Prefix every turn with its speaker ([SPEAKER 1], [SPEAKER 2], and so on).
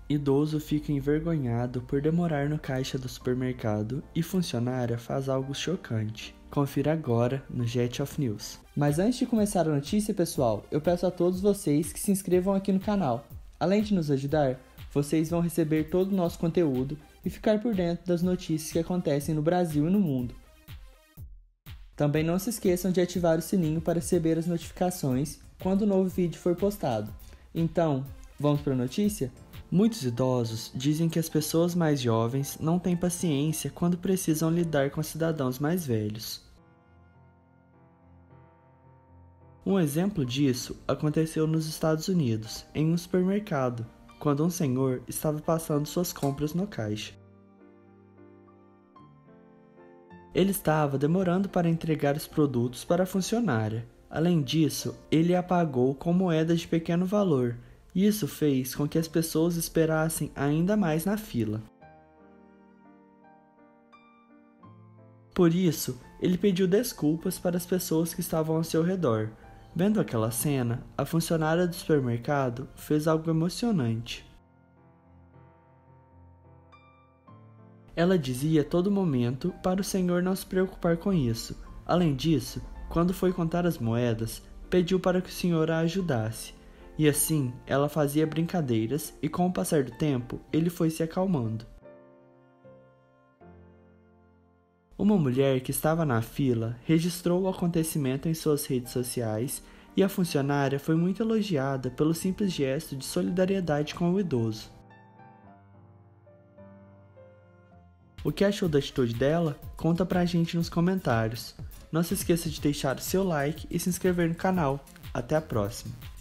[SPEAKER 1] Idoso fica envergonhado por demorar no caixa do supermercado e funcionária faz algo chocante. Confira agora no Jet of News. Mas antes de começar a notícia, pessoal, eu peço a todos vocês que se inscrevam aqui no canal. Além de nos ajudar, vocês vão receber todo o nosso conteúdo e ficar por dentro das notícias que acontecem no Brasil e no mundo. Também não se esqueçam de ativar o sininho para receber as notificações quando o novo vídeo for postado. Então, vamos para a notícia? Muitos idosos dizem que as pessoas mais jovens não têm paciência quando precisam lidar com cidadãos mais velhos. Um exemplo disso aconteceu nos Estados Unidos, em um supermercado, quando um senhor estava passando suas compras no caixa. Ele estava demorando para entregar os produtos para a funcionária. Além disso, ele a pagou com moedas de pequeno valor, e isso fez com que as pessoas esperassem ainda mais na fila. Por isso, ele pediu desculpas para as pessoas que estavam ao seu redor. Vendo aquela cena, a funcionária do supermercado fez algo emocionante. Ela dizia a todo momento para o senhor não se preocupar com isso. Além disso, quando foi contar as moedas, pediu para que o senhor a ajudasse. E assim, ela fazia brincadeiras e com o passar do tempo, ele foi se acalmando. Uma mulher que estava na fila registrou o acontecimento em suas redes sociais e a funcionária foi muito elogiada pelo simples gesto de solidariedade com o idoso. O que achou da atitude dela? Conta pra gente nos comentários. Não se esqueça de deixar o seu like e se inscrever no canal. Até a próxima!